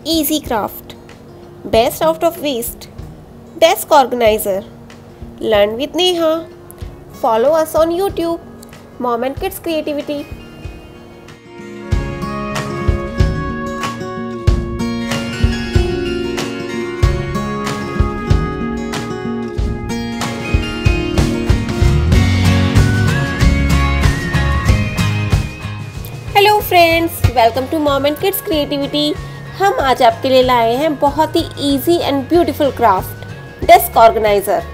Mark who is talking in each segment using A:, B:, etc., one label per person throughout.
A: Easy craft. Best out of waste. Desk organizer. Learn with Neha. Follow us on YouTube. Mom and Kids Creativity. Hello friends, welcome to Mom and Kids Creativity. हम आज आपके लिए लाए हैं बहुत ही easy and beautiful craft, desk organiser.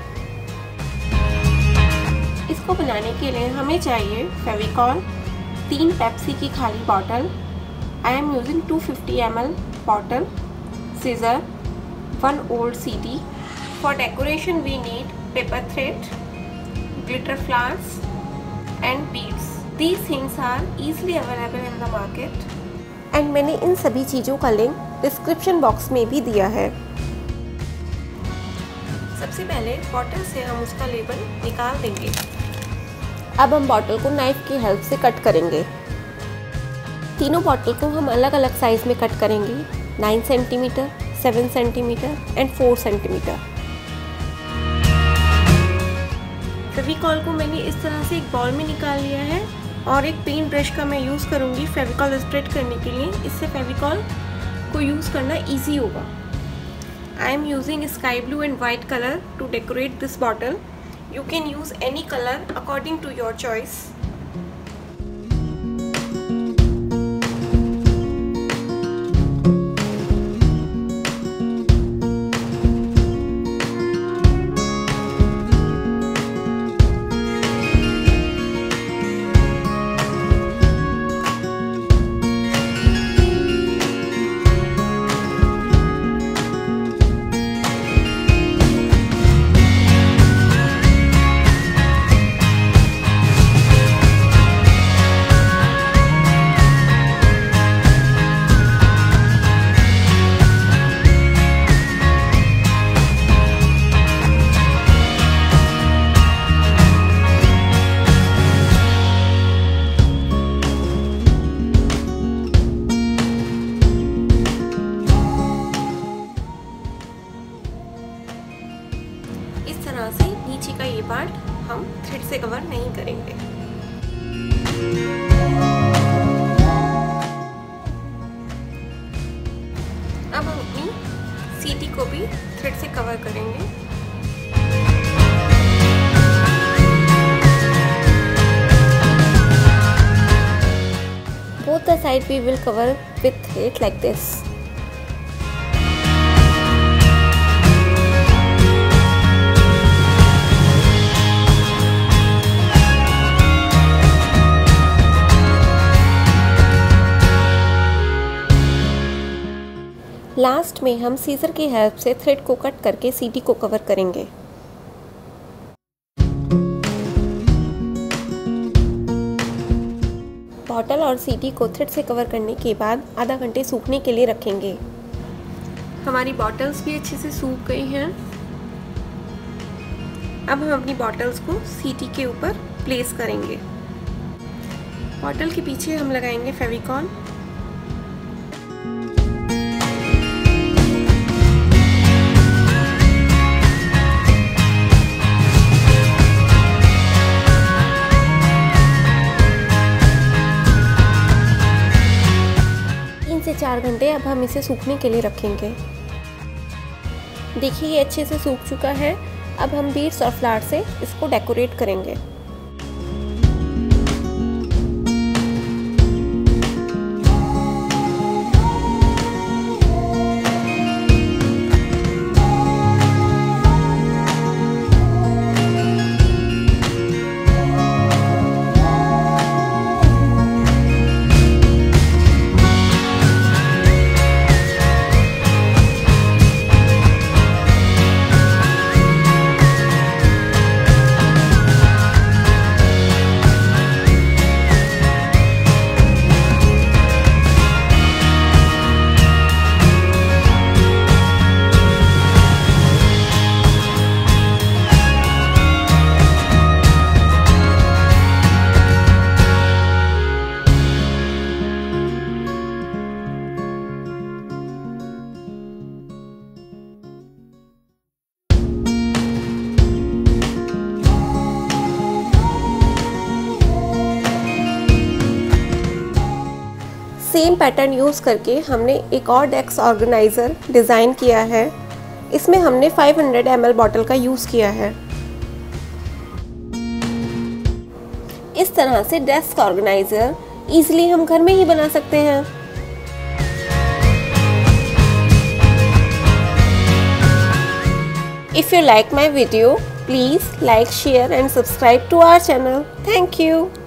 A: इसको बनाने के लिए हमें चाहिए फेविकॉल, 3 पेप्सी की खाली bottle, I am using 250 ml bottle, scissor, 1 old CD। For decoration we need paper thread, glitter flowers and beads. These things are easily available in the market and मैंने इन सभी चीज़ों का लिंक डिस्क्रिप्शन बॉक्स में भी दिया है। सबसे पहले बॉटल से हम उसका लेबल निकाल देंगे। अब हम बॉटल को नाइफ की हेल्प से कट करेंगे। तीनों बॉटल को हम अलग अलग साइज में कट करेंगे, 9 centimetre, 7 centimetre and 4 centimetre. Fevicol को मैंने इस तरह से एक बॉल में निकाल लिया है और एक पेंट ब्रश का मैं यूज़ करूँगी फेविकॉल स्प्रेड करने के लिए। इससे फेविकॉल को यूज़ करना इजी होगा। I am using sky blue and white colour to decorate this bottle. You can use any colour according to your choice. इस तरह से नीचे का ये पार्ट हम थ्रेड से कवर नहीं करेंगे। अब हम अपनी CD को भी थ्रेड से कवर करेंगे। Both the side we will cover with thread like this. Last में हम सीजर की हेल्प से थ्रेड को कट करके CD को कवर करेंगे। बॉटल और CD को थ्रेड से कवर करने के बाद आधा घंटे सूखने के लिए रखेंगे। हमारी बॉटल्स भी अच्छे से सूख गई हैं। अब हम अपनी बॉटल्स को CD के ऊपर प्लेस करेंगे। बॉटल के पीछे हम लगाएंगे फेविकॉल। से 4 घंटे अब हम इसे सूखने के लिए रखेंगे। देखिए ये अच्छे से सूख चुका है। अब हम बीड्स और फ्लावर से इसको डेकोरेट करेंगे। सेम पैटर्न यूज़ करके हमने एक और डेस्क ऑर्गेनाइज़र डिज़ाइन किया है। इसमें हमने 500 ml बॉटल का यूज़ किया है। इस तरह से डेस्क ऑर्गेनाइज़र ईजिली हम घर में ही बना सकते हैं। If you like my video, please like, share and subscribe to our channel. Thank you.